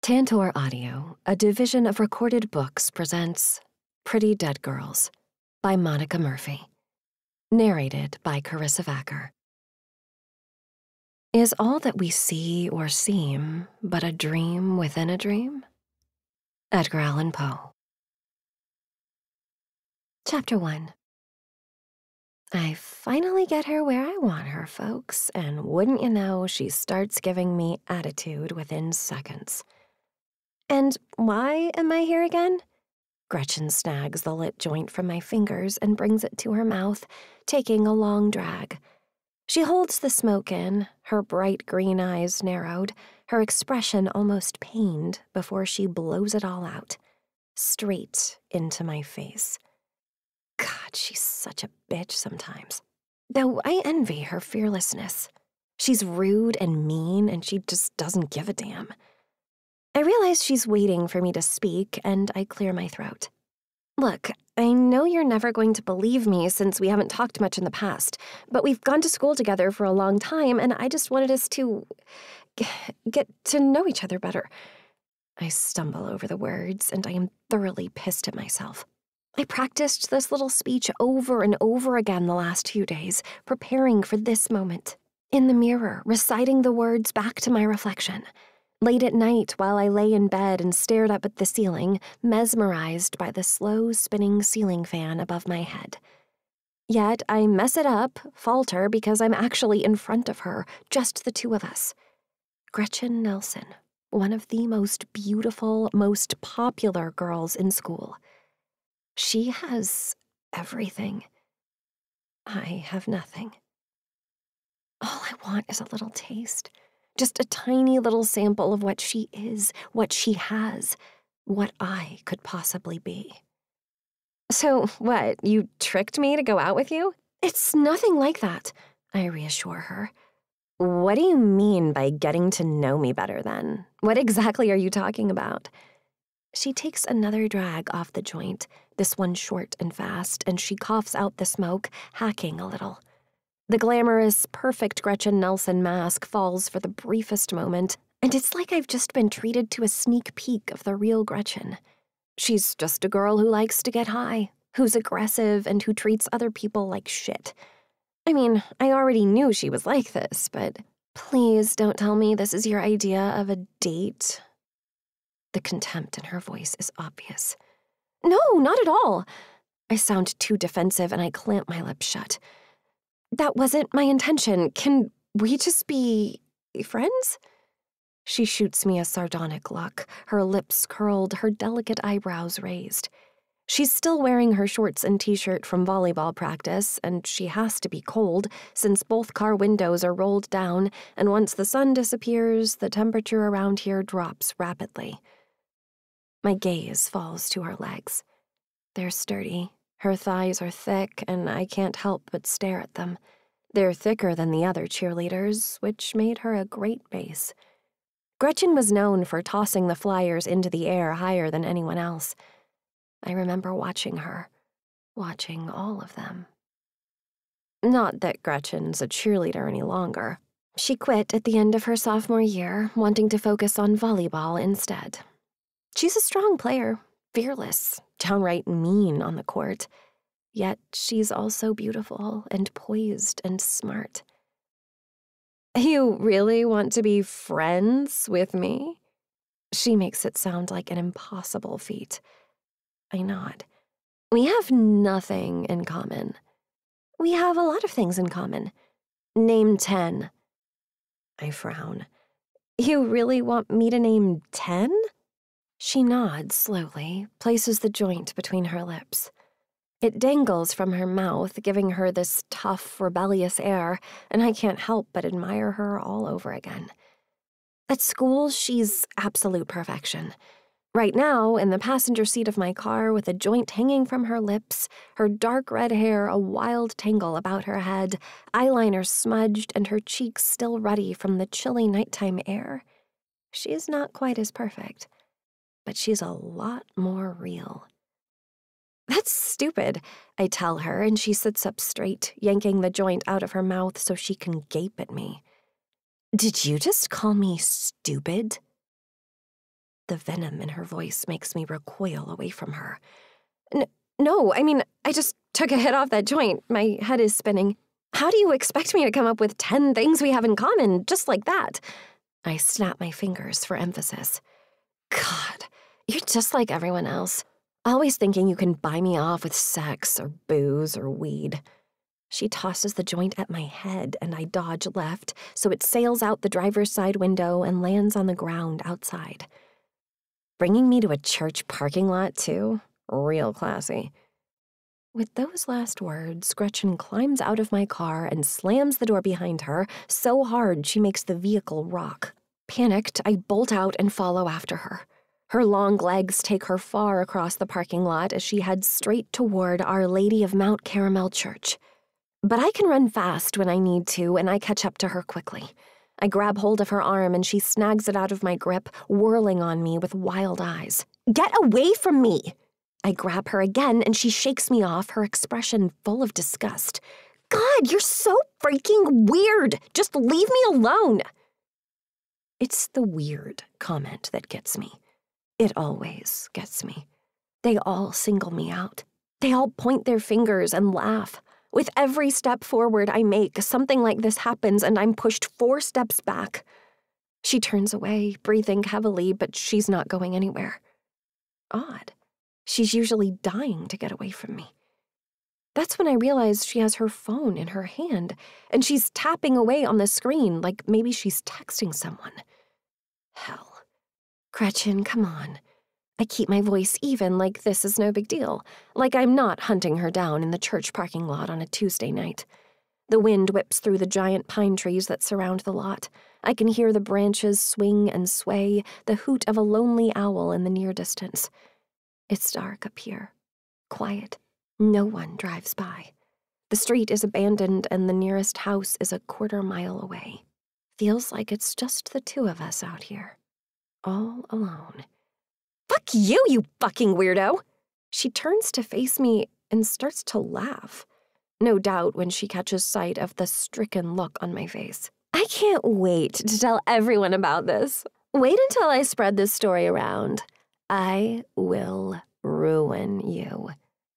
Tantor Audio, a division of Recorded Books, presents Pretty Dead Girls by Monica Murphy. Narrated by Karissa Vacker. Is all that we see or seem but a dream within a dream? Edgar Allan Poe. Chapter 1. I finally get her where I want her, folks, and wouldn't you know, she starts giving me attitude within seconds. And why am I here again? Gretchen snags the lit joint from my fingers and brings it to her mouth, taking a long drag. She holds the smoke in, her bright green eyes narrowed, her expression almost pained before she blows it all out, straight into my face. God, she's such a bitch sometimes. Though I envy her fearlessness. She's rude and mean, and she just doesn't give a damn. I realize she's waiting for me to speak, and I clear my throat. Look, I know you're never going to believe me since we haven't talked much in the past, but we've gone to school together for a long time, and I just wanted us to get to know each other better. I stumble over the words, and I am thoroughly pissed at myself. I practiced this little speech over and over again the last few days, preparing for this moment. In the mirror, reciting the words back to my reflection. Late at night, while I lay in bed and stared up at the ceiling, mesmerized by the slow spinning ceiling fan above my head. Yet I mess it up, falter, because I'm actually in front of her, just the two of us. Gretchen Nelson, one of the most beautiful, most popular girls in school. She has everything. I have nothing. All I want is a little taste. Just a tiny little sample of what she is, what she has, what I could possibly be. So, what, you tricked me to go out with you? It's nothing like that, I reassure her. What do you mean by getting to know me better, then? What exactly are you talking about? She takes another drag off the joint, this one short and fast, and she coughs out the smoke, hacking a little. The glamorous, perfect Gretchen Nelson mask falls for the briefest moment, and it's like I've just been treated to a sneak peek of the real Gretchen. She's just a girl who likes to get high, who's aggressive, and who treats other people like shit. I mean, I already knew she was like this, but please don't tell me this is your idea of a date. The contempt in her voice is obvious. No, not at all. I sound too defensive, and I clamp my lips shut. That wasn't my intention. Can we just be friends? She shoots me a sardonic look, her lips curled, her delicate eyebrows raised. She's still wearing her shorts and t-shirt from volleyball practice, and she has to be cold since both car windows are rolled down, and once the sun disappears, the temperature around here drops rapidly. My gaze falls to her legs. They're sturdy. Her thighs are thick, and I can't help but stare at them. They're thicker than the other cheerleaders, which made her a great base. Gretchen was known for tossing the flyers into the air higher than anyone else. I remember watching her, watching all of them. Not that Gretchen's a cheerleader any longer. She quit at the end of her sophomore year, wanting to focus on volleyball instead. She's a strong player, fearless, downright mean on the court. Yet she's also beautiful and poised and smart. You really want to be friends with me? She makes it sound like an impossible feat. I nod. We have nothing in common. We have a lot of things in common. Name 10. I frown. You really want me to name 10? She nods slowly, places the joint between her lips. It dangles from her mouth, giving her this tough, rebellious air, and I can't help but admire her all over again. At school, she's absolute perfection. Right now, in the passenger seat of my car with a joint hanging from her lips, her dark red hair a wild tangle about her head, eyeliner smudged, and her cheeks still ruddy from the chilly nighttime air. She's not quite as perfect, but she's a lot more real. That's stupid, I tell her, and she sits up straight, yanking the joint out of her mouth so she can gape at me. Did you just call me stupid? The venom in her voice makes me recoil away from her. No, I mean, I just took a hit off that joint. My head is spinning. How do you expect me to come up with 10 things we have in common just like that? I snap my fingers for emphasis. God, you're just like everyone else. Always thinking you can buy me off with sex or booze or weed. She tosses the joint at my head and I dodge left so it sails out the driver's side window and lands on the ground outside. Bringing me to a church parking lot, too? Real classy. With those last words, Gretchen climbs out of my car and slams the door behind her so hard she makes the vehicle rock. Panicked, I bolt out and follow after her. Her long legs take her far across the parking lot as she heads straight toward Our Lady of Mount Caramel Church. But I can run fast when I need to, and I catch up to her quickly. I grab hold of her arm and she snags it out of my grip, whirling on me with wild eyes. Get away from me! I grab her again and she shakes me off, her expression full of disgust. God, you're so freaking weird! Just leave me alone! It's the weird comment that gets me. It always gets me. They all single me out. They all point their fingers and laugh. With every step forward I make, something like this happens and I'm pushed 4 steps back. She turns away, breathing heavily, but she's not going anywhere. Odd. She's usually dying to get away from me. That's when I realize she has her phone in her hand, and she's tapping away on the screen like maybe she's texting someone. Hell. Gretchen, come on. I keep my voice even like this is no big deal, like I'm not hunting her down in the church parking lot on a Tuesday night. The wind whips through the giant pine trees that surround the lot. I can hear the branches swing and sway, the hoot of a lonely owl in the near distance. It's dark up here. Quiet. No one drives by. The street is abandoned and the nearest house is a 1/4 mile away. Feels like it's just the 2 of us out here. All alone. Fuck you, you fucking weirdo! She turns to face me and starts to laugh. No doubt when she catches sight of the stricken look on my face. I can't wait to tell everyone about this. Wait until I spread this story around. I will ruin you.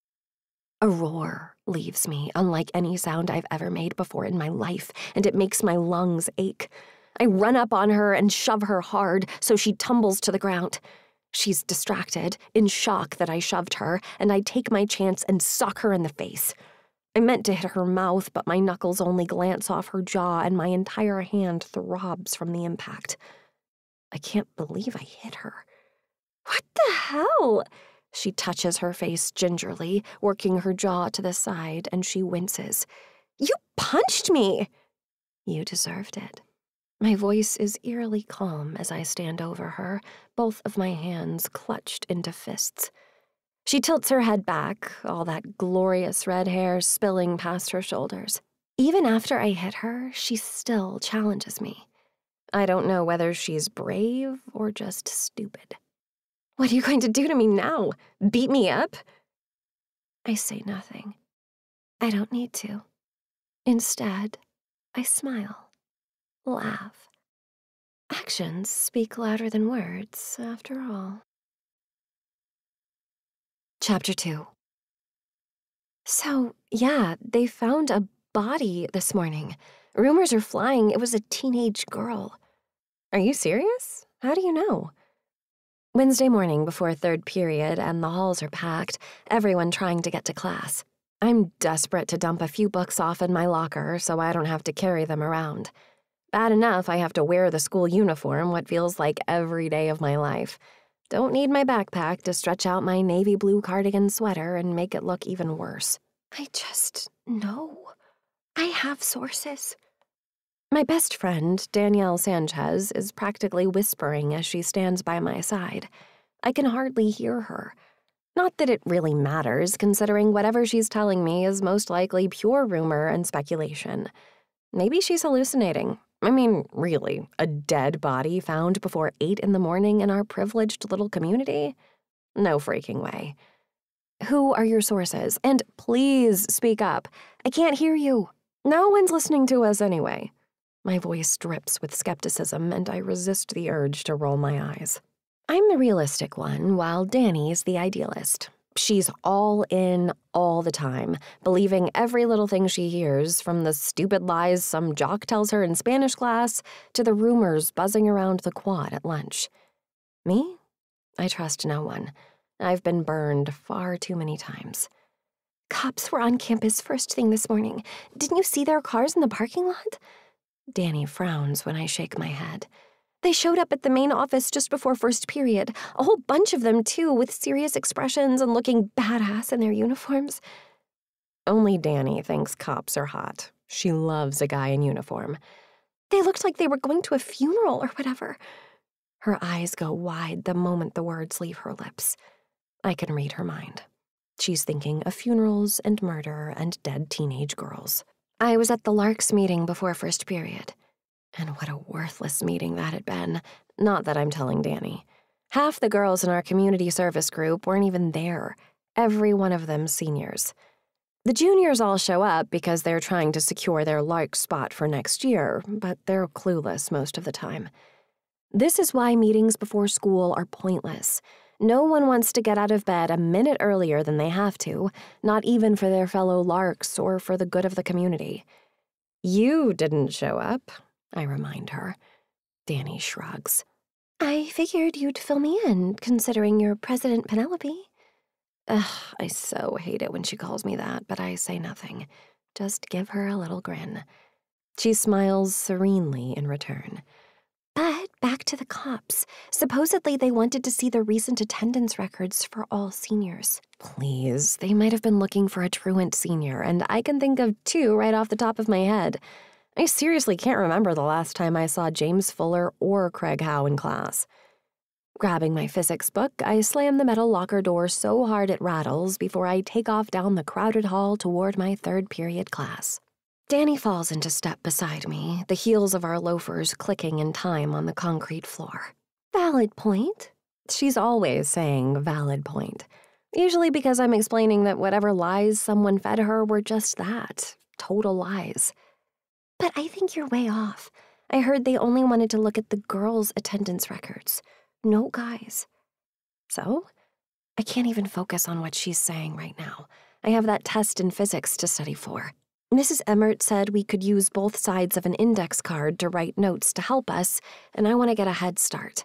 A roar leaves me, unlike any sound I've ever made before in my life, and it makes my lungs ache. I run up on her and shove her hard so she tumbles to the ground. She's distracted, in shock that I shoved her, and I take my chance and sock her in the face. I meant to hit her mouth, but my knuckles only glance off her jaw and my entire hand throbs from the impact. I can't believe I hit her. What the hell? She touches her face gingerly, working her jaw to the side, and she winces. You punched me! You deserved it. My voice is eerily calm as I stand over her, both of my hands clutched into fists. She tilts her head back, all that glorious red hair spilling past her shoulders. Even after I hit her, she still challenges me. I don't know whether she's brave or just stupid. What are you going to do to me now? Beat me up? I say nothing. I don't need to. Instead, I smile. Laugh. Actions speak louder than words, after all. Chapter 2. So, yeah, they found a body this morning. Rumors are flying it was a teenage girl. Are you serious? How do you know? Wednesday morning before 3rd period and the halls are packed, everyone trying to get to class. I'm desperate to dump a few books off in my locker so I don't have to carry them around. Bad enough I have to wear the school uniform what feels like every day of my life. Don't need my backpack to stretch out my navy blue cardigan sweater and make it look even worse. I just know. I have sources. My best friend, Danielle Sanchez, is practically whispering as she stands by my side. I can hardly hear her. Not that it really matters, considering whatever she's telling me is most likely pure rumor and speculation. Maybe she's hallucinating. I mean, really, a dead body found before 8 in the morning in our privileged little community? No freaking way. Who are your sources? And please speak up. I can't hear you. No one's listening to us anyway. My voice drips with skepticism, and I resist the urge to roll my eyes. I'm the realistic one, while Danny's the idealist. She's all in all the time, believing every little thing she hears, from the stupid lies some jock tells her in Spanish class to the rumors buzzing around the quad at lunch. Me? I trust no one. I've been burned far too many times. Cops were on campus first thing this morning. Didn't you see their cars in the parking lot? Danny frowns when I shake my head. They showed up at the main office just before first period, a whole bunch of them, too, with serious expressions and looking badass in their uniforms. Only Danny thinks cops are hot. She loves a guy in uniform. They looked like they were going to a funeral or whatever. Her eyes go wide the moment the words leave her lips. I can read her mind. She's thinking of funerals and murder and dead teenage girls. I was at the Larks meeting before first period. And what a worthless meeting that had been. Not that I'm telling Danny. Half the girls in our community service group weren't even there. Every one of them seniors. The juniors all show up because they're trying to secure their Lark spot for next year, but they're clueless most of the time. This is why meetings before school are pointless. No one wants to get out of bed a minute earlier than they have to, not even for their fellow Larks or for the good of the community. You didn't show up, I remind her. Danny shrugs. I figured you'd fill me in, considering you're President Penelope. I so hate it when she calls me that, but I say nothing. Just give her a little grin. She smiles serenely in return. But back to the cops. Supposedly they wanted to see the recent attendance records for all seniors. Please, they might have been looking for a truant senior, and I can think of 2 right off the top of my head. I seriously can't remember the last time I saw James Fuller or Craig Howe in class. Grabbing my physics book, I slam the metal locker door so hard it rattles before I take off down the crowded hall toward my third period class. Danny falls into step beside me, the heels of our loafers clicking in time on the concrete floor. Valid point. She's always saying valid point. Usually because I'm explaining that whatever lies someone fed her were just that, total lies. But I think you're way off. I heard they only wanted to look at the girls' attendance records. No guys. So, I can't even focus on what she's saying right now. I have that test in physics to study for. Mrs. Emmert said we could use both sides of an index card to write notes to help us, and I want to get a head start.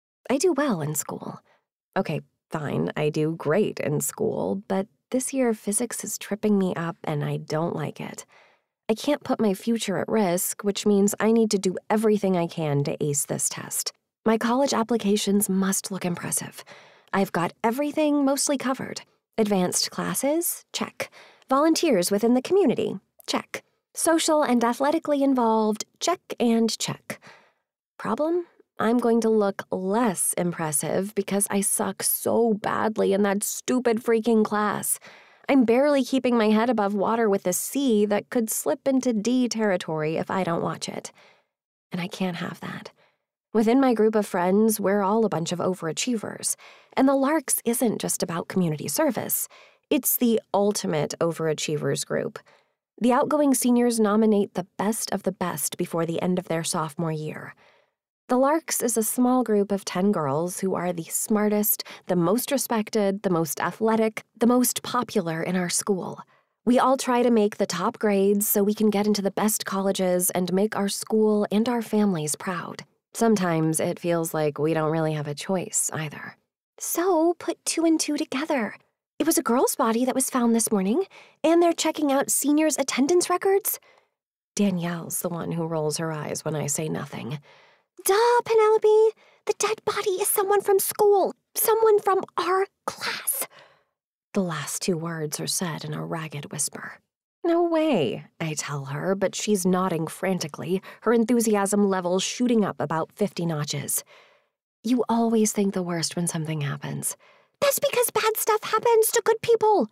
I do well in school. Okay, fine, I do great in school, but this year physics is tripping me up and I don't like it. I can't put my future at risk, which means I need to do everything I can to ace this test. My college applications must look impressive. I've got everything mostly covered. Advanced classes? Check. Volunteers within the community? Check. Social and athletically involved? Check and check. Problem? I'm going to look less impressive because I suck so badly in that stupid freaking class. I'm barely keeping my head above water with a C that could slip into D territory if I don't watch it. And I can't have that. Within my group of friends, we're all a bunch of overachievers. And the Larks isn't just about community service. It's the ultimate overachievers group. The outgoing seniors nominate the best of the best before the end of their sophomore year. The Larks is a small group of 10 girls who are the smartest, the most respected, the most athletic, the most popular in our school. We all try to make the top grades so we can get into the best colleges and make our school and our families proud. Sometimes it feels like we don't really have a choice either. So put 2 and 2 together. It was a girl's body that was found this morning, and they're checking out seniors' attendance records. Danielle's the one who rolls her eyes when I say nothing. Duh, Penelope. The dead body is someone from school. Someone from our class. The last 2 words are said in a ragged whisper. No way, I tell her, but she's nodding frantically, her enthusiasm level shooting up about 50 notches. You always think the worst when something happens. That's because bad stuff happens to good people.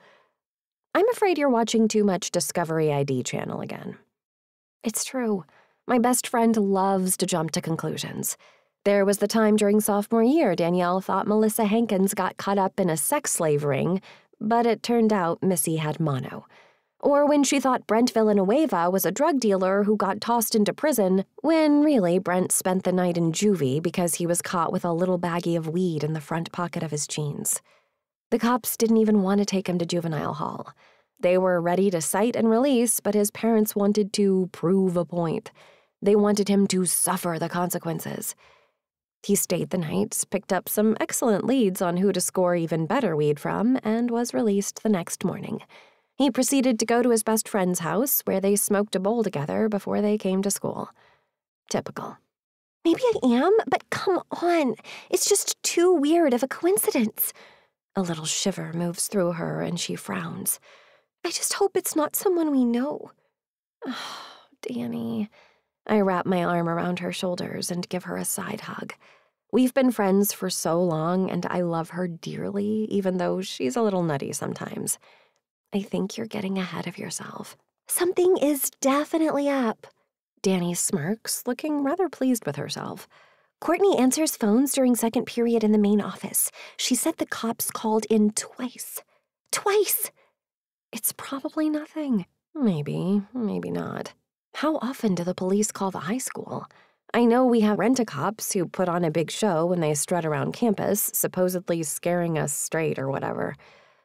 I'm afraid you're watching too much Discovery ID Channel again. It's true. My best friend loves to jump to conclusions. There was the time during sophomore year Danielle thought Melissa Hankins got caught up in a sex slave ring, but it turned out Missy had mono. Or when she thought Brent Villanueva was a drug dealer who got tossed into prison, when really Brent spent the night in juvie because he was caught with a little baggie of weed in the front pocket of his jeans. The cops didn't even want to take him to juvenile hall. They were ready to cite and release, but his parents wanted to prove a point. They wanted him to suffer the consequences. He stayed the night, picked up some excellent leads on who to score even better weed from, and was released the next morning. He proceeded to go to his best friend's house, where they smoked a bowl together before they came to school. Typical. Maybe I am, but come on. It's just too weird of a coincidence. A little shiver moves through her, and she frowns. I just hope it's not someone we know. Oh, Danny. I wrap my arm around her shoulders and give her a side hug. We've been friends for so long, and I love her dearly, even though she's a little nutty sometimes. I think you're getting ahead of yourself. Something is definitely up. Danny smirks, looking rather pleased with herself. Courtney answers phones during second period in the main office. She said the cops called in twice. Twice! It's probably nothing. Maybe, maybe not. How often do the police call the high school? I know we have rent-a-cops who put on a big show when they strut around campus, supposedly scaring us straight or whatever.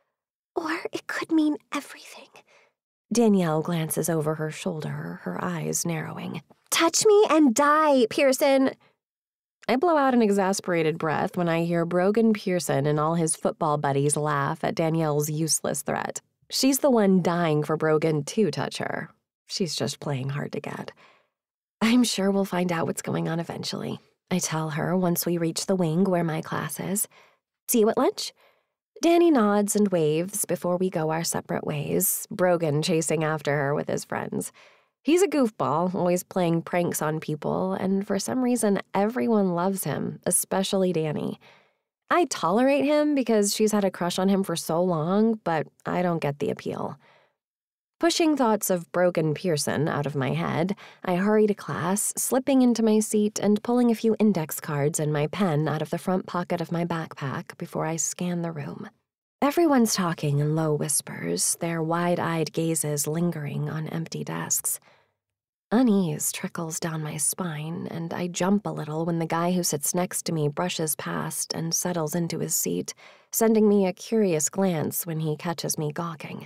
Or it could mean everything. Danielle glances over her shoulder, her eyes narrowing. Touch me and die, Pearson! I blow out an exasperated breath when I hear Brogan Pearson and all his football buddies laugh at Danielle's useless threat. She's the one dying for Brogan to touch her. She's just playing hard to get. I'm sure we'll find out what's going on eventually, I tell her once we reach the wing where my class is. See you at lunch? Danny nods and waves before we go our separate ways, Brogan chasing after her with his friends. He's a goofball, always playing pranks on people, and for some reason everyone loves him, especially Danny. I tolerate him because she's had a crush on him for so long, but I don't get the appeal. Pushing thoughts of Brogan Pearson out of my head, I hurry to class, slipping into my seat and pulling a few index cards and my pen out of the front pocket of my backpack before I scan the room. Everyone's talking in low whispers, their wide-eyed gazes lingering on empty desks. Unease trickles down my spine, and I jump a little when the guy who sits next to me brushes past and settles into his seat, sending me a curious glance when he catches me gawking.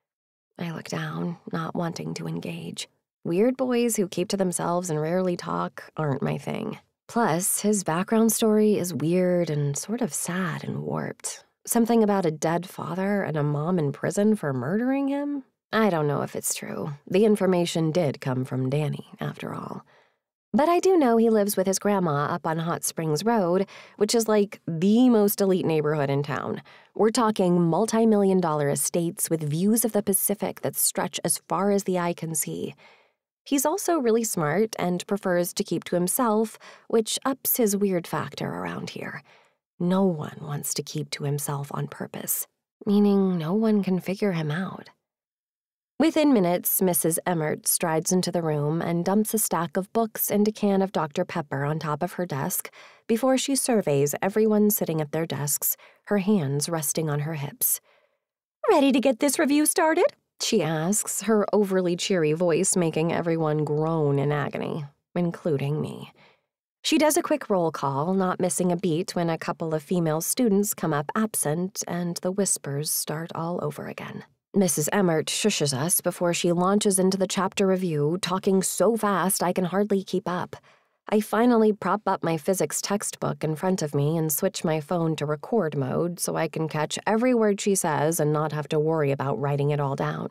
I look down, not wanting to engage. Weird boys who keep to themselves and rarely talk aren't my thing. Plus, his background story is weird and sort of sad and warped. Something about a dead father and a mom in prison for murdering him? I don't know if it's true. The information did come from Danny, after all. But I do know he lives with his grandma up on Hot Springs Road, which is like the most elite neighborhood in town. We're talking multi-million-dollar estates with views of the Pacific that stretch as far as the eye can see. He's also really smart and prefers to keep to himself, which ups his weird factor around here. No one wants to keep to himself on purpose, meaning no one can figure him out. Within minutes, Mrs. Emmert strides into the room and dumps a stack of books and a can of Dr. Pepper on top of her desk before she surveys everyone sitting at their desks, her hands resting on her hips. Ready to get this review started? She asks, her overly cheery voice making everyone groan in agony, including me. She does a quick roll call, not missing a beat when a couple of female students come up absent and the whispers start all over again. Mrs. Emmert shushes us before she launches into the chapter review, talking so fast I can hardly keep up. I finally prop up my physics textbook in front of me and switch my phone to record mode so I can catch every word she says and not have to worry about writing it all down.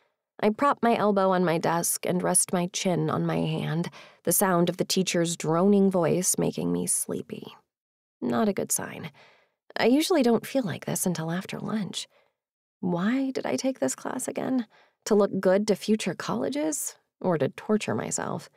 I prop my elbow on my desk and rest my chin on my hand, the sound of the teacher's droning voice making me sleepy. Not a good sign. I usually don't feel like this until after lunch. Why did I take this class again? To look good to future colleges? Or to torture myself?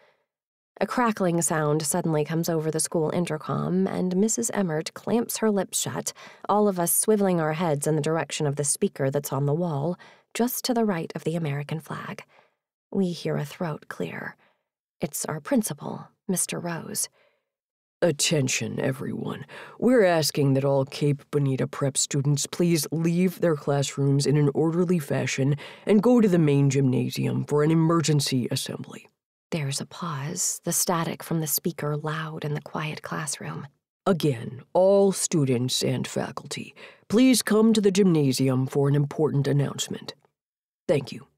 A crackling sound suddenly comes over the school intercom, and Mrs. Emmert clamps her lips shut, all of us swiveling our heads in the direction of the speaker that's on the wall, just to the right of the American flag. We hear a throat clear. It's our principal, Mr. Rose. Attention, everyone. We're asking that all Cape Bonita prep students please leave their classrooms in an orderly fashion and go to the main gymnasium for an emergency assembly. There's a pause, the static from the speaker loud in the quiet classroom. Again, all students and faculty, please come to the gymnasium for an important announcement. Thank you.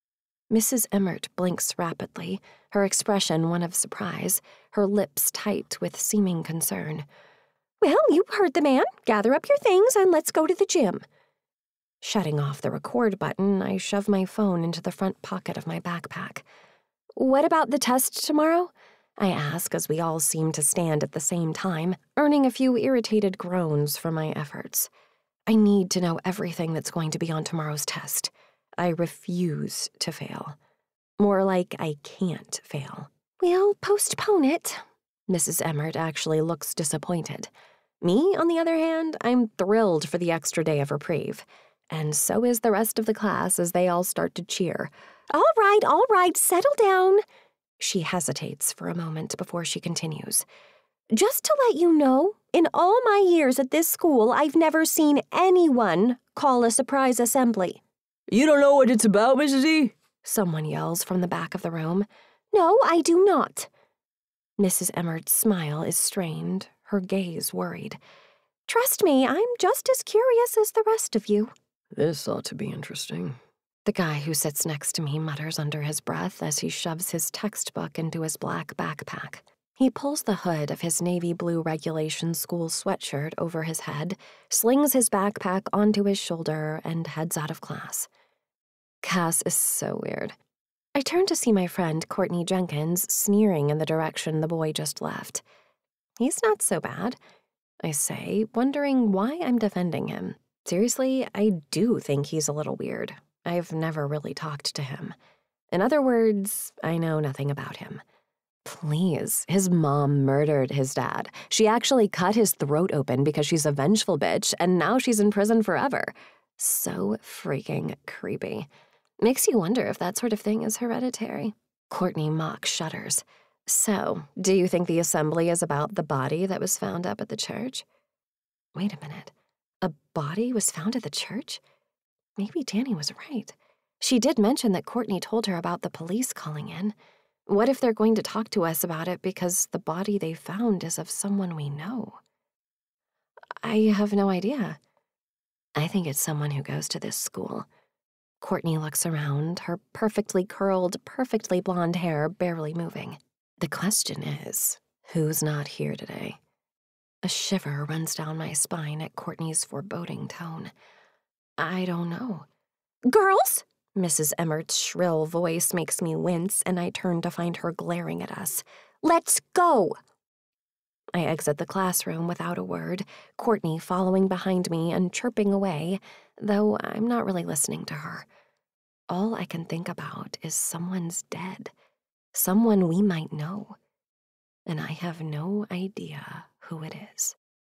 Mrs. Emmert blinks rapidly, her expression one of surprise, her lips tight with seeming concern. Well, you heard the man. Gather up your things and let's go to the gym. Shutting off the record button, I shove my phone into the front pocket of my backpack. What about the test tomorrow? I ask as we all seem to stand at the same time, earning a few irritated groans for my efforts. I need to know everything that's going to be on tomorrow's test. I refuse to fail. More like I can't fail. We'll postpone it. Mrs. Emmert actually looks disappointed. Me, on the other hand, I'm thrilled for the extra day of reprieve. And so is the rest of the class as they all start to cheer. All right, settle down. She hesitates for a moment before she continues. Just to let you know, in all my years at this school, I've never seen anyone call a surprise assembly. You don't know what it's about, Mrs. E? Someone yells from the back of the room. No, I do not. Mrs. Emmert's smile is strained, her gaze worried. Trust me, I'm just as curious as the rest of you. This ought to be interesting. The guy who sits next to me mutters under his breath as he shoves his textbook into his black backpack. He pulls the hood of his navy blue regulation school sweatshirt over his head, slings his backpack onto his shoulder, and heads out of class. Cass is so weird. I turn to see my friend Courtney Jenkins sneering in the direction the boy just left. He's not so bad, I say, wondering why I'm defending him. Seriously, I do think he's a little weird. I've never really talked to him. In other words, I know nothing about him. Please, his mom murdered his dad. She actually cut his throat open because she's a vengeful bitch, and now she's in prison forever. So freaking creepy. Makes you wonder if that sort of thing is hereditary. Courtney mock shudders. So, do you think the assembly is about the body that was found up at the church? Wait a minute. A body was found at the church? Maybe Danny was right. She did mention that Courtney told her about the police calling in. What if they're going to talk to us about it because the body they found is of someone we know? I have no idea. I think it's someone who goes to this school. Courtney looks around, her perfectly curled, perfectly blonde hair barely moving. The question is, who's not here today? A shiver runs down my spine at Courtney's foreboding tone. I don't know. Girls? Mrs. Emmert's shrill voice makes me wince, and I turn to find her glaring at us. Let's go! I exit the classroom without a word, Courtney following behind me and chirping away, though I'm not really listening to her. All I can think about is someone's dead, someone we might know, and I have no idea who it is.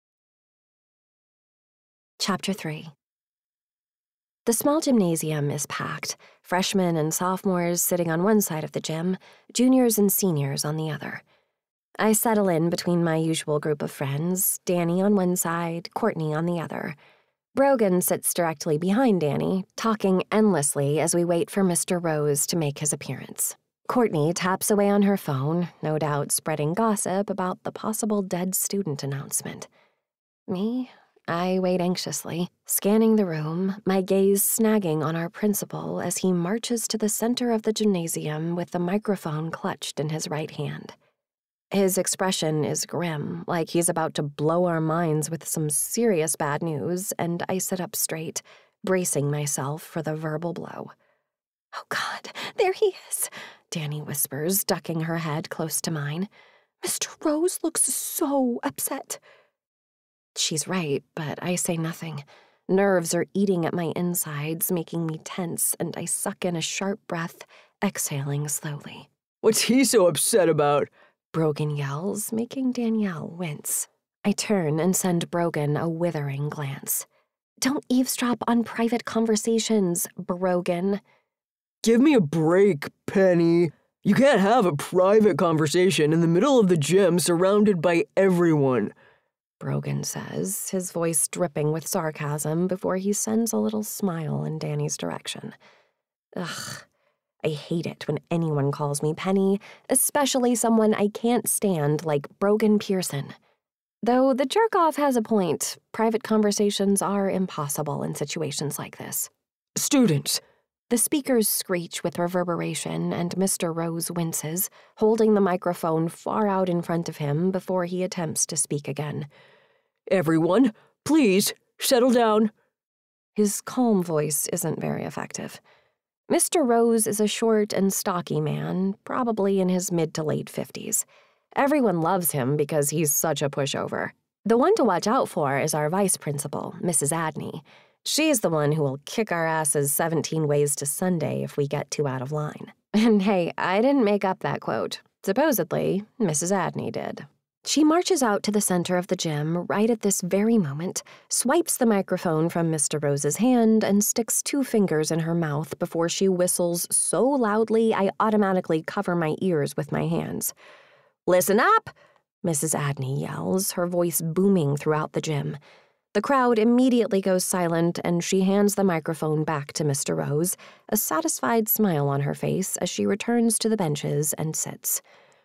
Chapter 3. The small gymnasium is packed, freshmen and sophomores sitting on one side of the gym, juniors and seniors on the other. I settle in between my usual group of friends, Danny on one side, Courtney on the other. Brogan sits directly behind Danny, talking endlessly as we wait for Mr. Rose to make his appearance. Courtney taps away on her phone, no doubt spreading gossip about the possible dead student announcement. Me? I wait anxiously, scanning the room, my gaze snagging on our principal as he marches to the center of the gymnasium with the microphone clutched in his right hand. His expression is grim, like he's about to blow our minds with some serious bad news, and I sit up straight, bracing myself for the verbal blow. Oh God, there he is, Danny whispers, ducking her head close to mine. Mr. Rose looks so upset. She's right, but I say nothing. Nerves are eating at my insides, making me tense, and I suck in a sharp breath, exhaling slowly. What's he so upset about? Brogan yells, making Danielle wince. I turn and send Brogan a withering glance. Don't eavesdrop on private conversations, Brogan. Give me a break, Penny. You can't have a private conversation in the middle of the gym surrounded by everyone, Brogan says, his voice dripping with sarcasm before he sends a little smile in Danny's direction. Ugh, I hate it when anyone calls me Penny, especially someone I can't stand like Brogan Pearson. Though the jerk-off has a point, private conversations are impossible in situations like this. Students. The speakers screech with reverberation, and Mr. Rose winces, holding the microphone far out in front of him before he attempts to speak again. Everyone, please, settle down. His calm voice isn't very effective. Mr. Rose is a short and stocky man, probably in his mid to late 50s. Everyone loves him because he's such a pushover. The one to watch out for is our vice principal, Mrs. Adney. She's the one who will kick our asses 17 ways to Sunday if we get too out of line. And hey, I didn't make up that quote. Supposedly, Mrs. Adney did. She marches out to the center of the gym right at this very moment, swipes the microphone from Mr. Rose's hand, and sticks 2 fingers in her mouth before she whistles so loudly I automatically cover my ears with my hands. "Listen up!" Mrs. Adney yells, her voice booming throughout the gym. The crowd immediately goes silent, and she hands the microphone back to Mr. Rose, a satisfied smile on her face as she returns to the benches and sits.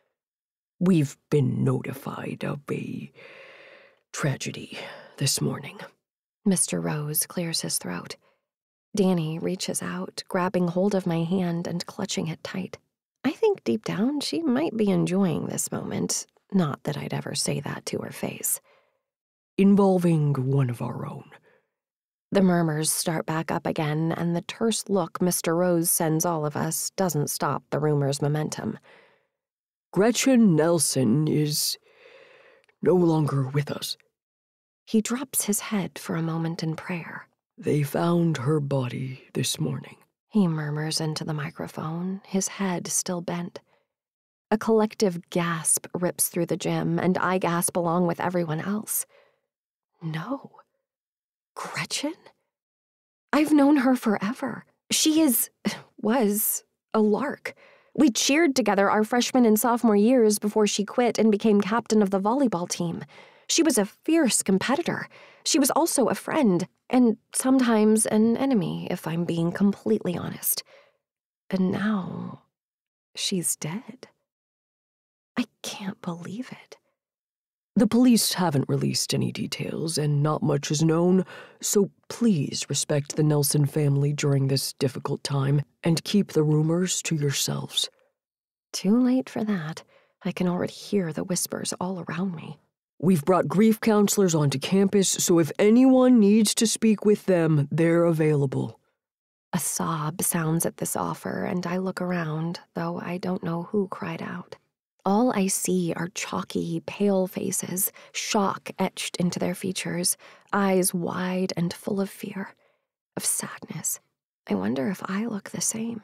We've been notified of a tragedy this morning. Mr. Rose clears his throat. Danny reaches out, grabbing hold of my hand and clutching it tight. I think deep down she might be enjoying this moment, not that I'd ever say that to her face. Involving one of our own. The murmurs start back up again, and the terse look Mr. Rose sends all of us doesn't stop the rumor's momentum. Gretchen Nelson is no longer with us. He drops his head for a moment in prayer. They found her body this morning. He murmurs into the microphone, his head still bent. A collective gasp rips through the gym, and I gasp along with everyone else. No. Gretchen? I've known her forever. She was a lark. We cheered together our freshman and sophomore years before she quit and became captain of the volleyball team. She was a fierce competitor. She was also a friend, and sometimes an enemy, if I'm being completely honest. And now, she's dead. I can't believe it. The police haven't released any details, and not much is known, so please respect the Nelson family during this difficult time and keep the rumors to yourselves. Too late for that. I can already hear the whispers all around me. We've brought grief counselors onto campus, so if anyone needs to speak with them, they're available. A sob sounds at this offer, and I look around, though I don't know who cried out. All I see are chalky, pale faces, shock etched into their features, eyes wide and full of fear, of sadness. I wonder if I look the same.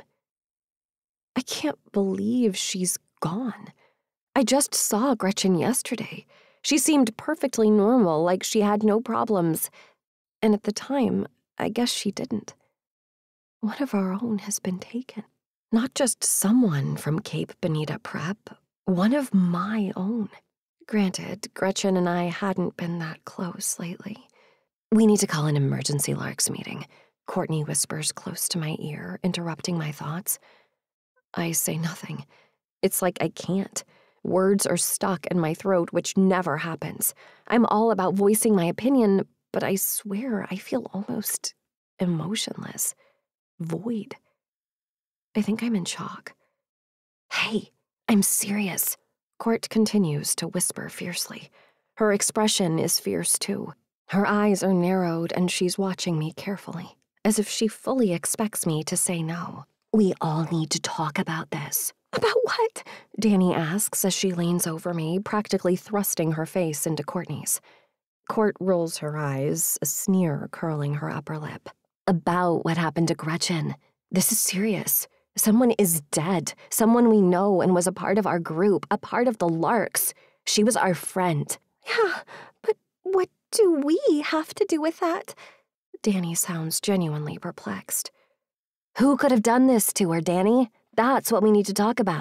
I can't believe she's gone. I just saw Gretchen yesterday. She seemed perfectly normal, like she had no problems. And at the time, I guess she didn't. One of our own has been taken. Not just someone from Cape Bonita Prep, one of my own. Granted, Gretchen and I hadn't been that close lately. We need to call an emergency Larks meeting, Courtney whispers close to my ear, interrupting my thoughts. I say nothing. It's like I can't. Words are stuck in my throat, which never happens. I'm all about voicing my opinion, but I swear I feel almost emotionless. Void. I think I'm in shock. Hey, I'm serious. Court continues to whisper fiercely. Her expression is fierce, too. Her eyes are narrowed, and she's watching me carefully, as if she fully expects me to say no. We all need to talk about this. About what? Danny asks as she leans over me, practically thrusting her face into Courtney's. Court rolls her eyes, a sneer curling her upper lip. About what happened to Gretchen. This is serious. Someone is dead. Someone we know and was a part of our group, a part of the Larks. She was our friend. Yeah, but what do we have to do with that? Danny sounds genuinely perplexed. Who could have done this to her, Danny? That's what we need to talk about.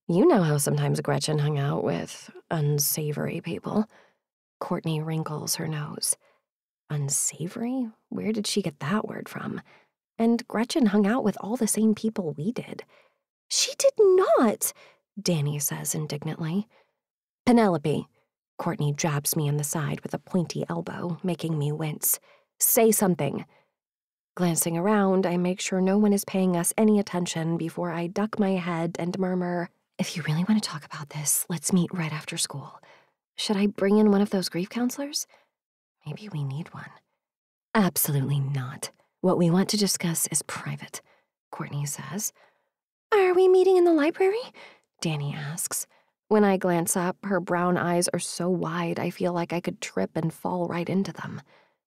You know how sometimes Gretchen hung out with unsavory people. Courtney wrinkles her nose. Unsavory? Where did she get that word from? And Gretchen hung out with all the same people we did. She did not, Danny says indignantly. Penelope. Courtney jabs me in the side with a pointy elbow, making me wince. Say something. Glancing around, I make sure no one is paying us any attention before I duck my head and murmur, if you really want to talk about this, let's meet right after school. Should I bring in one of those grief counselors? Maybe we need one. Absolutely not. What we want to discuss is private, Courtney says. Are we meeting in the library? Danny asks. When I glance up, her brown eyes are so wide I feel like I could trip and fall right into them.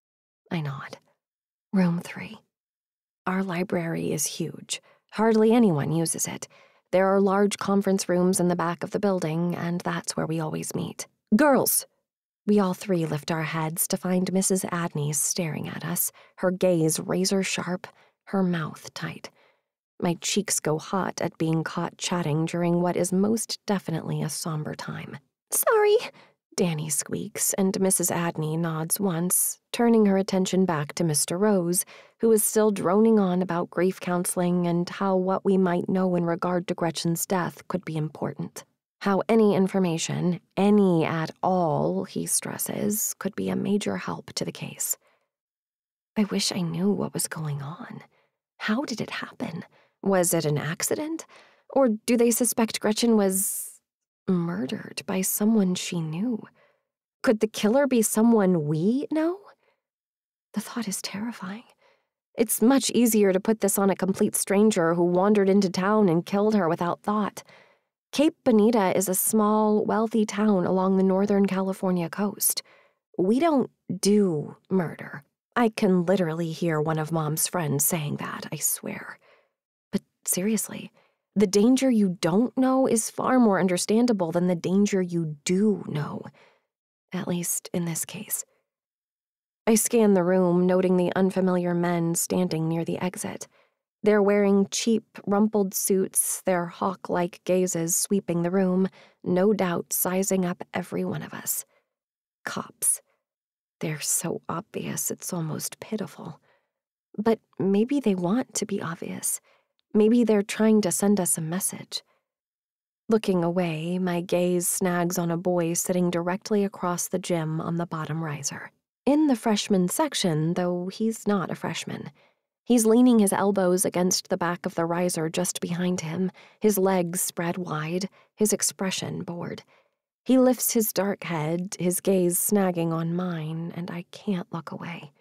I nod. Room 3. Our library is huge. Hardly anyone uses it. There are large conference rooms in the back of the building, and that's where we always meet. Girls! We all three lift our heads to find Mrs. Adney staring at us, her gaze razor sharp, her mouth tight. My cheeks go hot at being caught chatting during what is most definitely a somber time. Sorry, Danny squeaks, and Mrs. Adney nods once, turning her attention back to Mr. Rose, who is still droning on about grief counseling and how what we might know in regard to Gretchen's death could be important. How any information, any at all, he stresses, could be a major help to the case. I wish I knew what was going on. How did it happen? Was it an accident? Or do they suspect Gretchen was murdered by someone she knew? Could the killer be someone we know? The thought is terrifying. It's much easier to put this on a complete stranger who wandered into town and killed her without thought. Cape Bonita is a small, wealthy town along the Northern California coast. We don't do murder. I can literally hear one of Mom's friends saying that, I swear. But seriously, the danger you don't know is far more understandable than the danger you do know. At least in this case. I scan the room, noting the unfamiliar men standing near the exit. They're wearing cheap, rumpled suits, their hawk-like gazes sweeping the room, no doubt sizing up every one of us. Cops. They're so obvious, it's almost pitiful. But maybe they want to be obvious. Maybe they're trying to send us a message. Looking away, my gaze snags on a boy sitting directly across the gym on the bottom riser. In the freshman section, though he's not a freshman. He's leaning his elbows against the back of the riser just behind him, his legs spread wide, his expression bored. He lifts his dark head, his gaze snagging on mine, and I can't look away.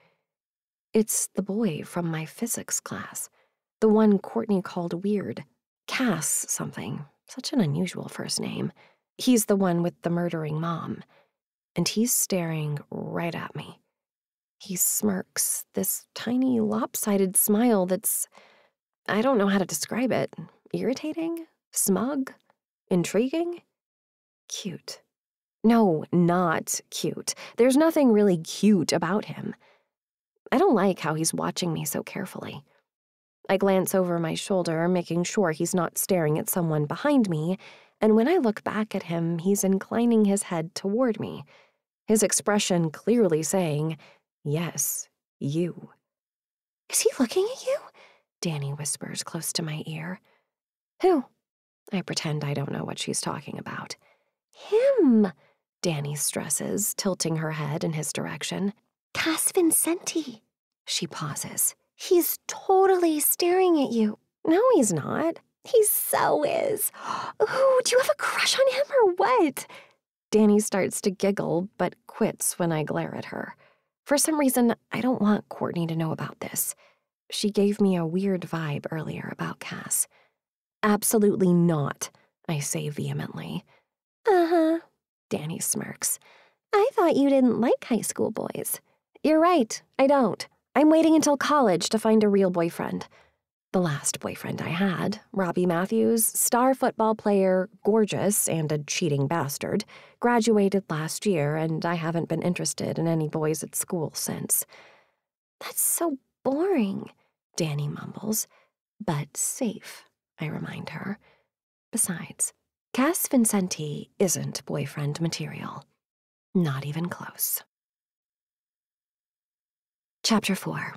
It's the boy from my physics class, the one Courtney called weird. Cass something, such an unusual first name. He's the one with the murdering mom, and he's staring right at me. He smirks, this tiny, lopsided smile that's, I don't know how to describe it, irritating, smug, intriguing, cute. No, not cute. There's nothing really cute about him. I don't like how he's watching me so carefully. I glance over my shoulder, making sure he's not staring at someone behind me, and when I look back at him, he's inclining his head toward me, his expression clearly saying, yes, you. Is he looking at you? Danny whispers close to my ear. Who? I pretend I don't know what she's talking about. Him, Danny stresses, tilting her head in his direction. Cass Vincenti. She pauses. He's totally staring at you. No, he's not. He so is. Ooh, do you have a crush on him or what? Danny starts to giggle, but quits when I glare at her. For some reason, I don't want Courtney to know about this. She gave me a weird vibe earlier about Cass. Absolutely not, I say vehemently. Uh-huh, Danny smirks. I thought you didn't like high school boys. You're right, I don't. I'm waiting until college to find a real boyfriend. The last boyfriend I had, Robbie Matthews, star football player, gorgeous, and a cheating bastard, graduated last year, and I haven't been interested in any boys at school since. That's so boring, Danny mumbles. But safe, I remind her. Besides, Cass Vincenti isn't boyfriend material. Not even close. Chapter 4.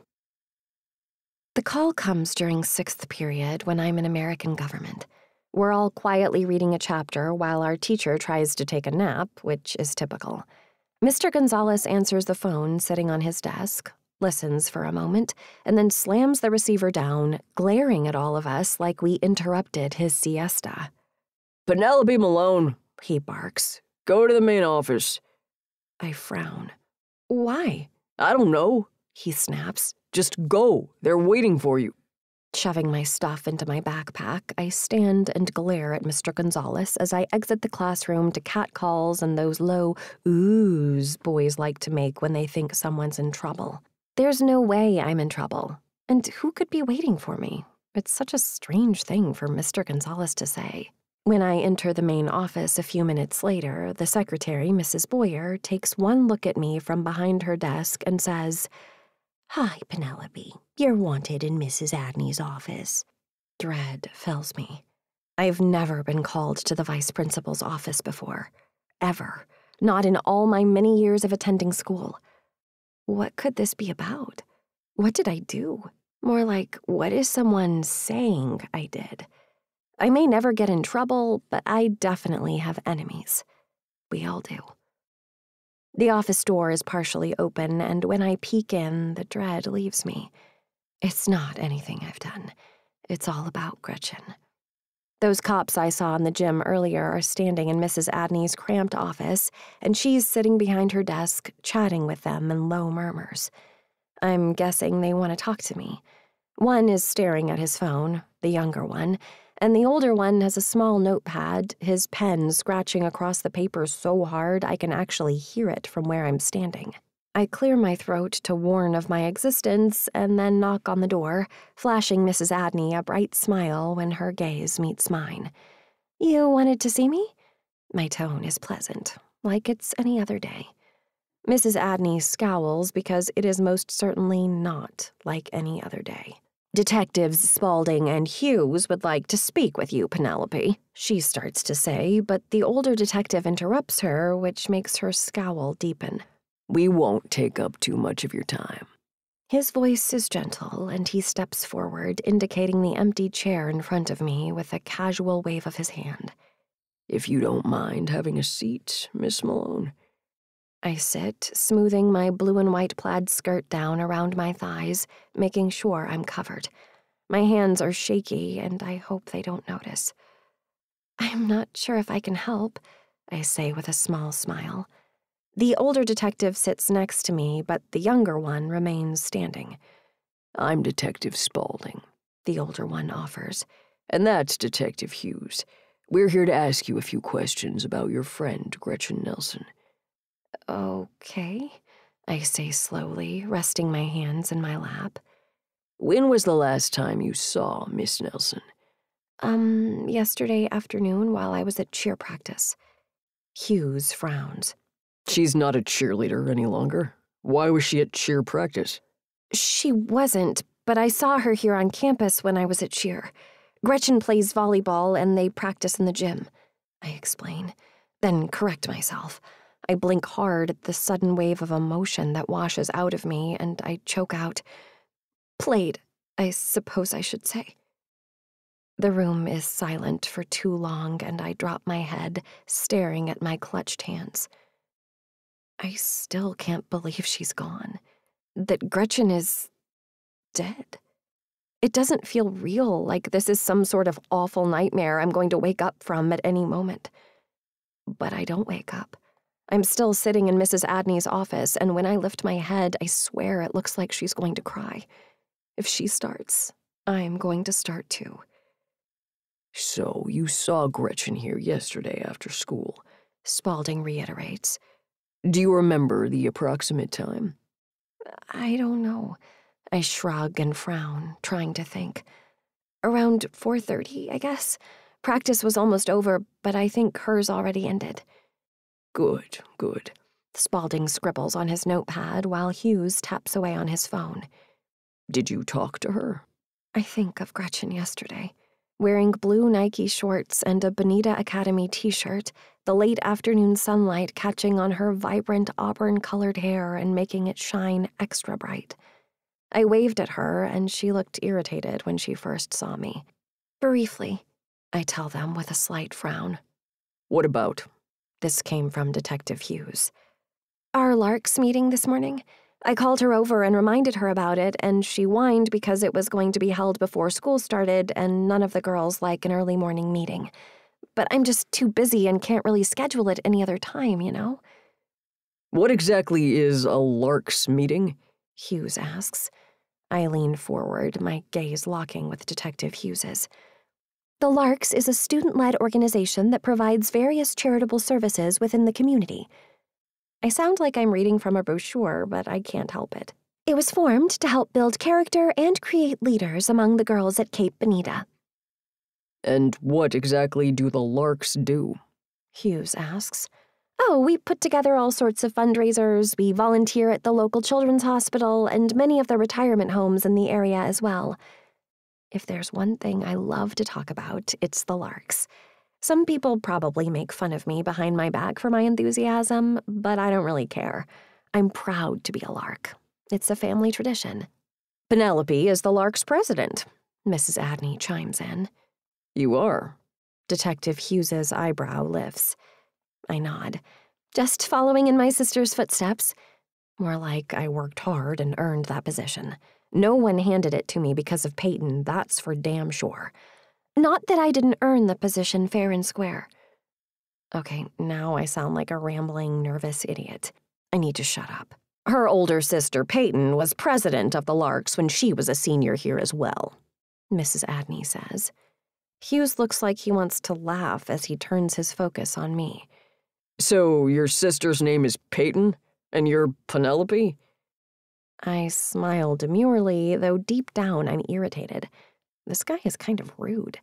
The call comes during 6th period when I'm in American government. We're all quietly reading a chapter while our teacher tries to take a nap, which is typical. Mr. Gonzalez answers the phone sitting on his desk, listens for a moment, and then slams the receiver down, glaring at all of us like we interrupted his siesta. Penelope Malone, he barks. Go to the main office. I frown. Why? I don't know, He snaps. just go. They're waiting for you. Shoving my stuff into my backpack, I stand and glare at Mr. Gonzalez as I exit the classroom to catcalls and those low oohs boys like to make when they think someone's in trouble. There's no way I'm in trouble. And who could be waiting for me? It's such a strange thing for Mr. Gonzalez to say. When I enter the main office a few minutes later, the secretary, Mrs. Boyer, takes one look at me from behind her desk and says, "Hi, Penelope. You're wanted in Mrs. Adney's office." Dread fills me. I've never been called to the vice principal's office before. Ever. Not in all my many years of attending school. What could this be about? What did I do? More like, what is someone saying I did? I may never get in trouble, but I definitely have enemies. We all do. The office door is partially open, and when I peek in, the dread leaves me. It's not anything I've done. It's all about Gretchen. Those cops I saw in the gym earlier are standing in Mrs. Adney's cramped office, and she's sitting behind her desk, chatting with them in low murmurs. I'm guessing they want to talk to me. One is staring at his phone, the younger one, and the older one has a small notepad, his pen scratching across the paper so hard I can actually hear it from where I'm standing. I clear my throat to warn of my existence and then knock on the door, flashing Mrs. Adney a bright smile when her gaze meets mine. "You wanted to see me?" My tone is pleasant, like it's any other day. Mrs. Adney scowls because it is most certainly not like any other day. "Detectives Spaulding and Hughes would like to speak with you, Penelope," she starts to say, but the older detective interrupts her, which makes her scowl deepen. We won't take up too much of your time. His voice is gentle, and he steps forward, indicating the empty chair in front of me with a casual wave of his hand. If you don't mind having a seat, Miss Malone. I sit, smoothing my blue and white plaid skirt down around my thighs, making sure I'm covered. My hands are shaky, and I hope they don't notice. "I'm not sure if I can help," I say with a small smile. The older detective sits next to me, but the younger one remains standing. I'm Detective Spaulding, The older one offers. and that's Detective Hughes. We're here to ask you a few questions about your friend, Gretchen Nelson. "Okay," I say slowly, resting my hands in my lap. When was the last time you saw Miss Nelson? Yesterday afternoon while I was at cheer practice." Hughes frowns. She's not a cheerleader any longer. Why was she at cheer practice? "She wasn't, but I saw her here on campus when I was at cheer. Gretchen plays volleyball and they practice in the gym," I explain, then correct myself. I blink hard at the sudden wave of emotion that washes out of me, and I choke out, "Played, I suppose I should say." The room is silent for too long, and I drop my head, staring at my clutched hands. I still can't believe she's gone. That Gretchen is dead. It doesn't feel real, like this is some sort of awful nightmare I'm going to wake up from at any moment. But I don't wake up. I'm still sitting in Mrs. Adney's office, and when I lift my head, I swear it looks like she's going to cry. If she starts, I'm going to start too. So you saw Gretchen here yesterday after school, Spaulding reiterates. Do you remember the approximate time? I don't know. I shrug and frown, trying to think. Around 4:30, I guess. Practice was almost over, but I think hers already ended. Good, good. Spaulding scribbles on his notepad while Hughes taps away on his phone. Did you talk to her? I think of Gretchen yesterday. Wearing blue Nike shorts and a Bonita Academy t-shirt, the late afternoon sunlight catching on her vibrant auburn-colored hair and making it shine extra bright. I waved at her, and she looked irritated when she first saw me. Briefly, I tell them with a slight frown. What about? This came from Detective Hughes. Our Larks meeting this morning. I called her over and reminded her about it, and she whined because it was going to be held before school started, and none of the girls like an early morning meeting. But I'm just too busy and can't really schedule it any other time, you know? What exactly is a Larks meeting? Hughes asks. I lean forward, my gaze locking with Detective Hughes's. The Larks is a student-led organization that provides various charitable services within the community. I sound like I'm reading from a brochure, but I can't help it. It was formed to help build character and create leaders among the girls at Cape Bonita. And what exactly do the Larks do? Hughes asks. Oh, we put together all sorts of fundraisers, we volunteer at the local children's hospital, and many of the retirement homes in the area as well. If there's one thing I love to talk about, it's the Larks. Some people probably make fun of me behind my back for my enthusiasm, but I don't really care. I'm proud to be a Lark. It's a family tradition. Penelope is the Larks' president, Mrs. Adney chimes in. You are? Detective Hughes's eyebrow lifts. I nod. Just following in my sister's footsteps. More like I worked hard and earned that position. No one handed it to me because of Peyton, that's for damn sure. Not that I didn't earn the position fair and square. Okay, now I sound like a rambling, nervous idiot. I need to shut up. Her older sister, Peyton, was president of the Larks when she was a senior here as well, Mrs. Adney says. Hughes looks like he wants to laugh as he turns his focus on me. So your sister's name is Peyton, and you're Penelope? I smile demurely, though deep down I'm irritated. This guy is kind of rude.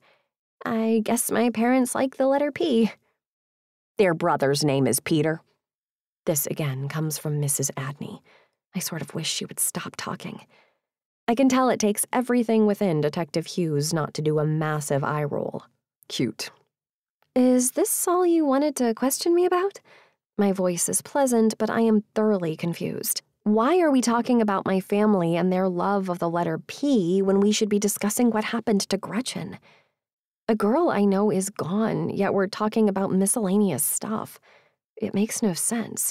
I guess my parents like the letter P. Their brother's name is Peter. This again comes from Mrs. Adney. I sort of wish she would stop talking. I can tell it takes everything within Detective Hughes not to do a massive eye roll. Cute. Is this all you wanted to question me about? My voice is pleasant, but I am thoroughly confused. Why are we talking about my family and their love of the letter P when we should be discussing what happened to Gretchen? A girl I know is gone, yet we're talking about miscellaneous stuff. It makes no sense.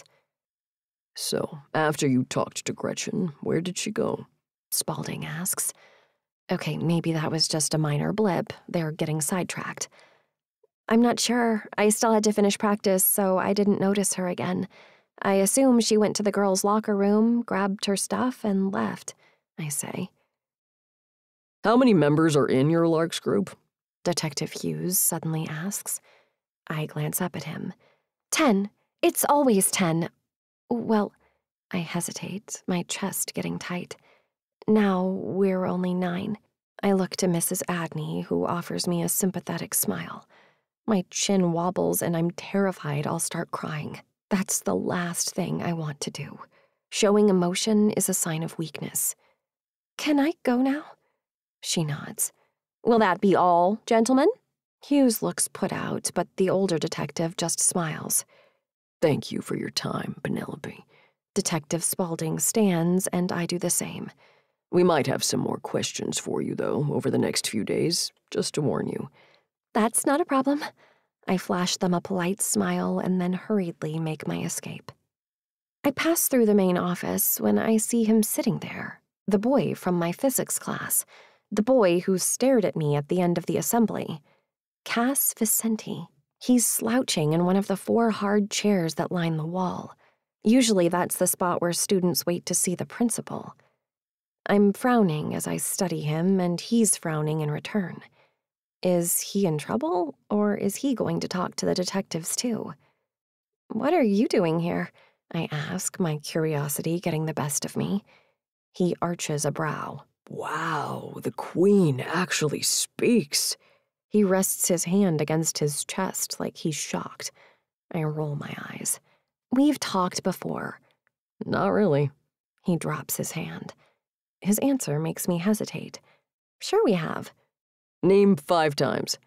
So, after you talked to Gretchen, where did she go? Spaulding asks. Okay, maybe that was just a minor blip. They're getting sidetracked. I'm not sure. I still had to finish practice, so I didn't notice her again. I assume she went to the girls' locker room, grabbed her stuff, and left, I say. How many members are in your Larks group? Detective Hughes suddenly asks. I glance up at him. 10. It's always 10. Well, I hesitate, my chest getting tight. Now we're only 9. I look to Mrs. Adney, who offers me a sympathetic smile. My chin wobbles and I'm terrified I'll start crying. That's the last thing I want to do. Showing emotion is a sign of weakness. Can I go now? She nods. Will that be all, gentlemen? Hughes looks put out, but the older detective just smiles. Thank you for your time, Penelope. Detective Spaulding stands, and I do the same. We might have some more questions for you, though, over the next few days, just to warn you. That's not a problem. I flash them a polite smile and then hurriedly make my escape. I pass through the main office when I see him sitting there, the boy from my physics class, the boy who stared at me at the end of the assembly. Cass Vicenti. He's slouching in one of the 4 hard chairs that line the wall. Usually that's the spot where students wait to see the principal. I'm frowning as I study him, and he's frowning in return. Is he in trouble, or is he going to talk to the detectives too? What are you doing here? I ask, my curiosity getting the best of me. He arches a brow. Wow, the Queen actually speaks. He rests his hand against his chest like he's shocked. I roll my eyes. We've talked before. Not really. He drops his hand. His answer makes me hesitate. Sure we have. Name 5 times.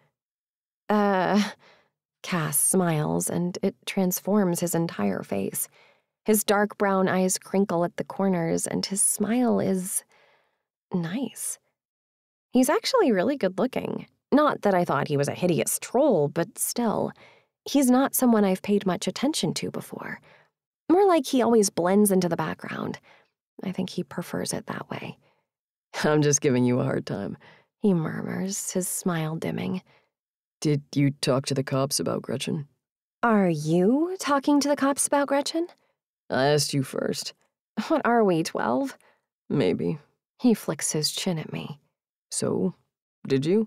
Cass smiles, and it transforms his entire face. His dark brown eyes crinkle at the corners, and his smile is nice. He's actually really good-looking. Not that I thought he was a hideous troll, but still, he's not someone I've paid much attention to before. More like he always blends into the background. I think he prefers it that way. I'm just giving you a hard time, He murmurs, his smile dimming. Did you talk to the cops about Gretchen? Are you talking to the cops about Gretchen? I asked you first. What are we, 12? Maybe. He flicks his chin at me. So, did you?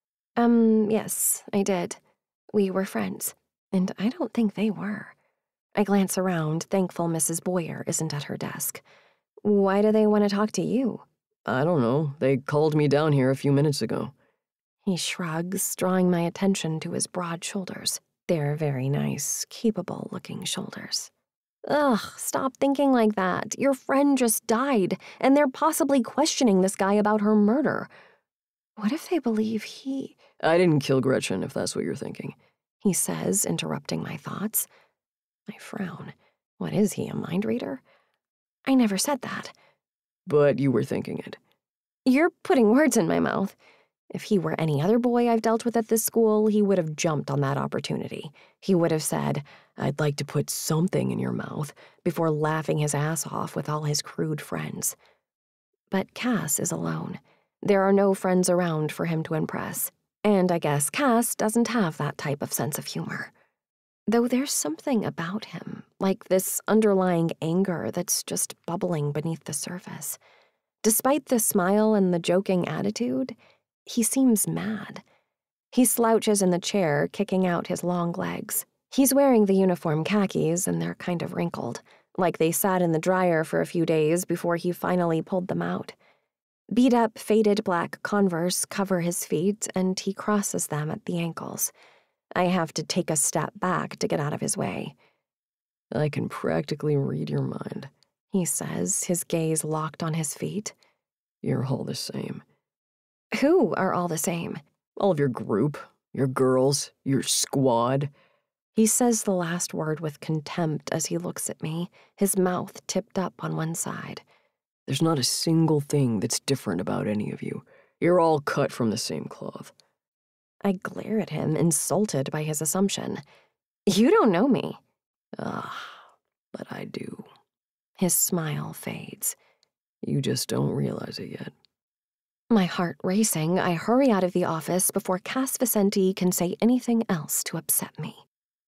Yes, I did. We were friends, and I don't think they were. I glance around, thankful Mrs. Boyer isn't at her desk. Why do they want to talk to you? I don't know. They called me down here a few minutes ago. He shrugs, drawing my attention to his broad shoulders. They're very nice, capable-looking shoulders. Ugh, stop thinking like that. Your friend just died, and they're possibly questioning this guy about her murder. What if they believe he... I didn't kill Gretchen, if that's what you're thinking. He says, interrupting my thoughts. I frown. What is he, a mind reader? I never said that. But you were thinking it. You're putting words in my mouth. If he were any other boy I've dealt with at this school, he would have jumped on that opportunity. He would have said, "I'd like to put something in your mouth," before laughing his ass off with all his crude friends. But Cass is alone. There are no friends around for him to impress. And I guess Cass doesn't have that type of sense of humor. Though there's something about him, like this underlying anger that's just bubbling beneath the surface. Despite the smile and the joking attitude, he seems mad. He slouches in the chair, kicking out his long legs. He's wearing the uniform khakis, and they're kind of wrinkled, like they sat in the dryer for a few days before he finally pulled them out. Beat-up, faded black Converse cover his feet, and he crosses them at the ankles. I have to take a step back to get out of his way. I can practically read your mind, He says, his gaze locked on his feet. You're all the same. Who are all the same? All of your group, your girls, your squad. He says the last word with contempt as he looks at me, his mouth tipped up on one side. There's not a single thing that's different about any of you. You're all cut from the same cloth. I glare at him, insulted by his assumption. You don't know me. But I do. His smile fades. You just don't realize it yet. My heart racing, I hurry out of the office before Cass Vicente can say anything else to upset me.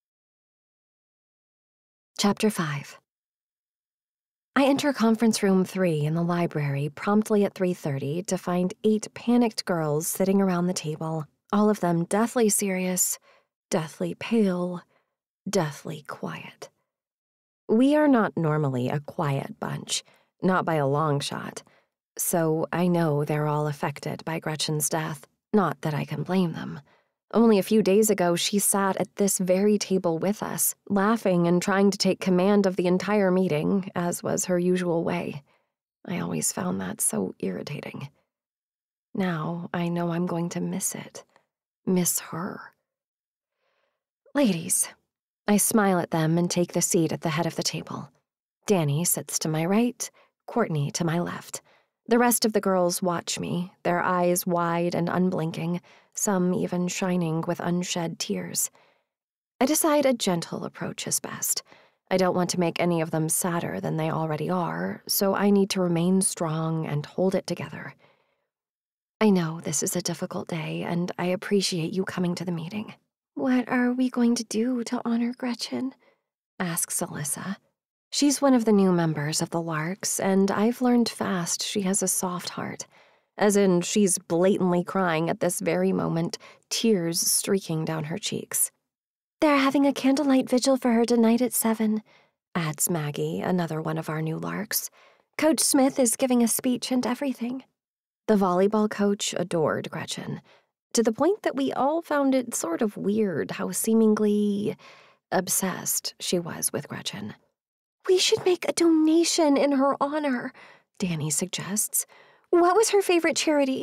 Chapter 5. I enter conference room 3 in the library promptly at 3:30 to find 8 panicked girls sitting around the table, all of them deathly serious, deathly pale, deathly quiet. We are not normally a quiet bunch, not by a long shot, so I know they're all affected by Gretchen's death, not that I can blame them. Only a few days ago, she sat at this very table with us, laughing and trying to take command of the entire meeting, as was her usual way. I always found that so irritating. Now I know I'm going to miss it. Miss her. Ladies. I smile at them and take the seat at the head of the table. Danny sits to my right, Courtney to my left. The rest of the girls watch me, their eyes wide and unblinking, some even shining with unshed tears. I decide a gentle approach is best. I don't want to make any of them sadder than they already are, so I need to remain strong and hold it together. I know this is a difficult day, and I appreciate you coming to the meeting. What are we going to do to honor Gretchen? Asks Alyssa. She's one of the new members of the Larks, and I've learned fast she has a soft heart. As in, she's blatantly crying at this very moment, tears streaking down her cheeks. They're having a candlelight vigil for her tonight at 7, adds Maggie, another one of our new Larks. Coach Smith is giving a speech and everything. The volleyball coach adored Gretchen, to the point that we all found it sort of weird how seemingly obsessed she was with Gretchen. We should make a donation in her honor, Danny suggests. What was her favorite charity?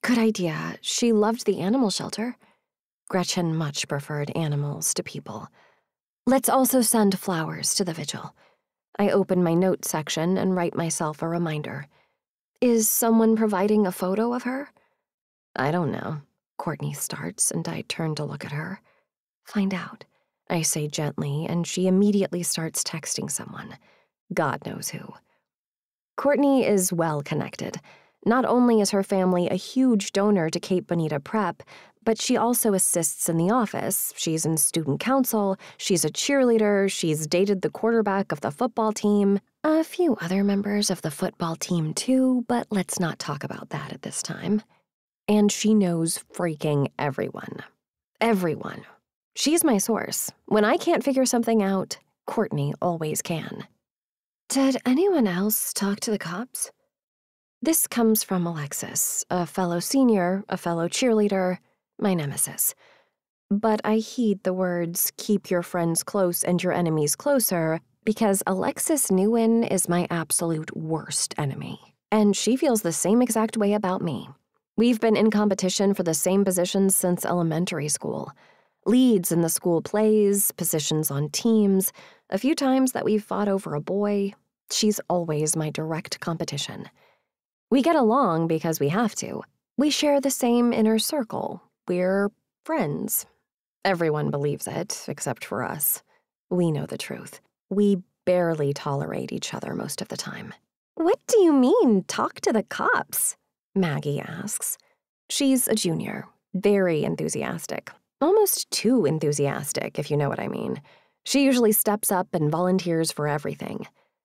Good idea. She loved the animal shelter. Gretchen much preferred animals to people. Let's also send flowers to the vigil. I open my notes section and write myself a reminder. Is someone providing a photo of her? I don't know. Courtney starts, and I turn to look at her. Find out, I say gently, and she immediately starts texting someone. God knows who. Courtney is well connected. Not only is her family a huge donor to Cape Bonita Prep, but she also assists in the office. She's in student council, she's a cheerleader, she's dated the quarterback of the football team, a few other members of the football team too, but let's not talk about that at this time. And she knows freaking everyone. Everyone. She's my source. When I can't figure something out, Courtney always can. Did anyone else talk to the cops? This comes from Alexis, a fellow senior, a fellow cheerleader, my nemesis. But I heed the words, keep your friends close and your enemies closer, because Alexis Nguyen is my absolute worst enemy. And she feels the same exact way about me. We've been in competition for the same positions since elementary school. Leads in the school plays, positions on teams, a few times that we've fought over a boy. She's always my direct competition. We get along because we have to. We share the same inner circle. We're friends. Everyone believes it, except for us. We know the truth. We barely tolerate each other most of the time. What do you mean, talk to the cops? Maggie asks. She's a junior, very enthusiastic. Almost too enthusiastic, if you know what I mean. She usually steps up and volunteers for everything.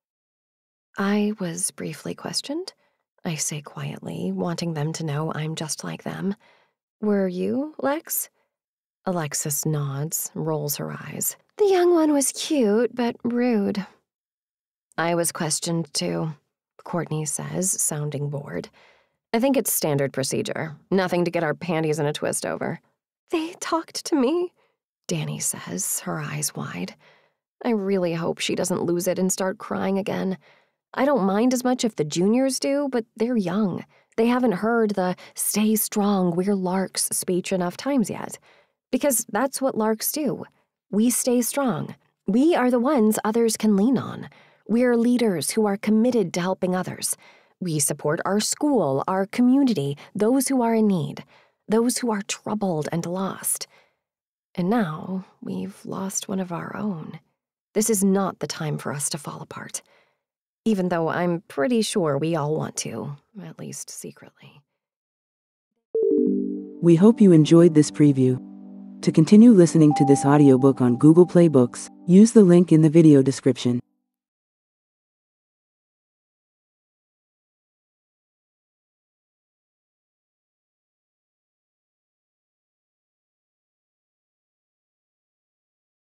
I was briefly questioned, I say quietly, wanting them to know I'm just like them. Were you, Lex? Alexis nods, rolls her eyes. The young one was cute, but rude. I was questioned too, Courtney says, sounding bored. I think it's standard procedure. Nothing to get our panties in a twist over. They talked to me, Danny says, her eyes wide. I really hope she doesn't lose it and start crying again. I don't mind as much if the juniors do, but they're young. They haven't heard the stay strong, we're larks speech enough times yet. Because that's what larks do. We stay strong. We are the ones others can lean on. We're leaders who are committed to helping others. We support our school, our community, those who are in need, those who are troubled and lost. And now we've lost one of our own. This is not the time for us to fall apart. Even though I'm pretty sure we all want to, at least secretly. We hope you enjoyed this preview. To continue listening to this audiobook on Google Play Books, use the link in the video description.